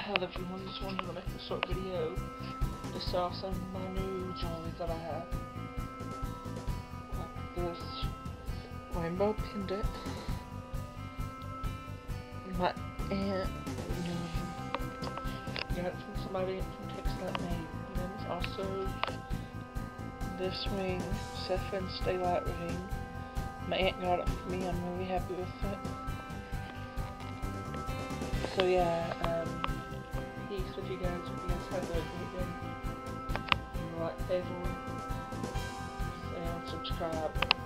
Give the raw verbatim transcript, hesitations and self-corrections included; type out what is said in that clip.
hell, everyone's wanting to make a sort of video. This is also my new jewelry that I have. Like this rainbow pendant. My aunt got it from somebody from Texas that made. And then it's also this ring, Sephir's Daylight ring. My aunt got it for me. I'm really happy with it. So yeah, um, peace with you guys. Hope you guys have a great day. Like, favorite, and subscribe.